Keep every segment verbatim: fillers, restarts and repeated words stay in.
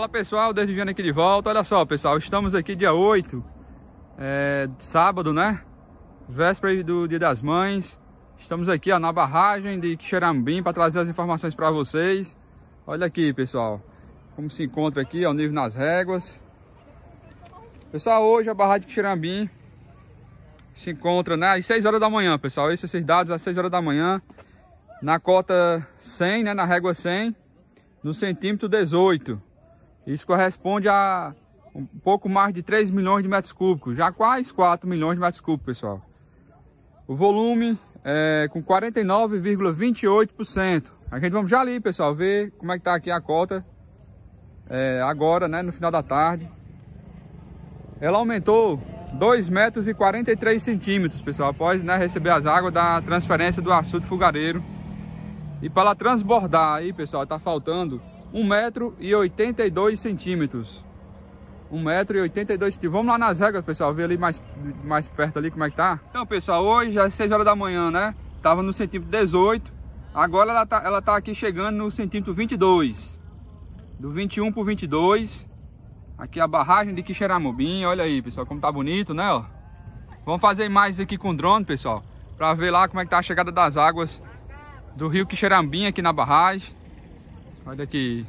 Fala pessoal, desde Viana aqui de volta. Olha só pessoal, estamos aqui dia oito, é, sábado, né? Véspera do Dia das Mães. Estamos aqui ó, na barragem de Quixerambim para trazer as informações para vocês. Olha aqui pessoal, como se encontra aqui, ó, o nível nas réguas. Pessoal, hoje a barragem de Quixerambim se encontra, né, às seis horas da manhã, pessoal. Esses dados às seis horas da manhã, na cota cem, né, na régua cem, no centímetro dezoito. Isso corresponde a um pouco mais de três milhões de metros cúbicos, já quase quatro milhões de metros cúbicos, pessoal. O volume é com quarenta e nove vírgula vinte e oito por cento. A gente vamos já ali, pessoal, ver como é que tá aqui a cota é, agora, né, no final da tarde. Ela aumentou dois metros e quarenta e três centímetros, pessoal, após, né, receber as águas da transferência do açude fogareiro. E para ela transbordar aí, pessoal, tá faltando um metro e oitenta e dois centímetros. um metro e oitenta e dois centímetros. Vamos lá nas réguas, pessoal, ver ali mais, mais perto ali como é que tá. Então, pessoal, hoje às seis horas da manhã, né? Tava no centímetro dezoito. Agora ela tá, ela tá aqui chegando no centímetro vinte e dois. Do vinte e um pro vinte e dois. Aqui a barragem de Quixeramobim. Olha aí, pessoal, como tá bonito, né? Ó. Vamos fazer imagens aqui com drone, pessoal, para ver lá como é que tá a chegada das águas do rio Quixerambim aqui na barragem. Olha aqui.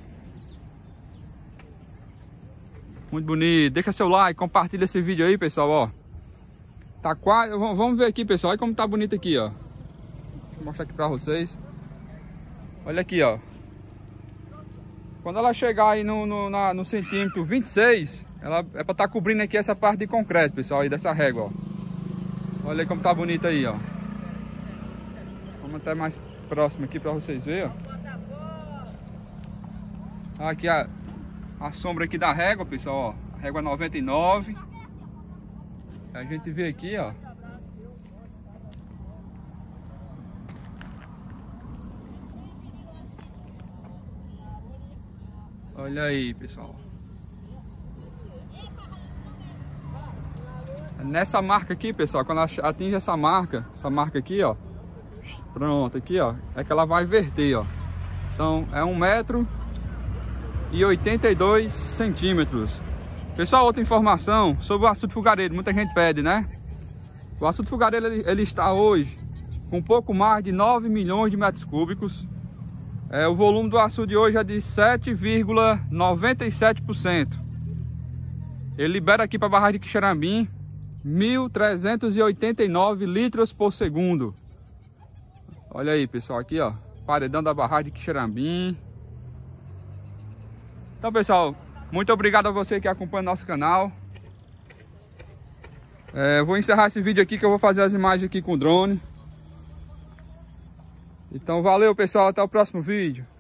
Muito bonito. Deixa seu like, compartilha esse vídeo aí, pessoal, ó. Tá quase... Vamos ver aqui, pessoal. Olha como tá bonito aqui, ó. Deixa eu mostrar aqui pra vocês. Olha aqui, ó. Quando ela chegar aí no, no, na, no centímetro vinte e seis, ela é pra estar tá cobrindo aqui essa parte de concreto, pessoal, aí dessa régua, ó. Olha aí como tá bonito aí, ó. Vamos até mais próximo aqui pra vocês verem, ó. Aqui a, a sombra aqui da régua, pessoal, ó. A régua noventa e nove. A gente vê aqui, ó. Olha aí, pessoal. Nessa marca aqui, pessoal, quando ela atinge essa marca, essa marca aqui, ó. Pronto, aqui, ó. É que ela vai verter, ó. Então, é um metro e oitenta e dois centímetros. Pessoal, outra informação sobre o açude fogareiro, muita gente pede, né? O açude fogareiro ele, ele está hoje com um pouco mais de nove milhões de metros cúbicos. É, o volume do açude hoje é de sete vírgula noventa e sete por cento. Ele libera aqui para a barragem de Quixerambim mil trezentos e oitenta e nove litros por segundo. Olha aí, pessoal, aqui, ó, paredão da barragem de Quixerambim. Então, pessoal, muito obrigado a você que acompanha o nosso canal. É, vou encerrar esse vídeo aqui que eu vou fazer as imagens aqui com o drone. Então, valeu, pessoal. Até o próximo vídeo.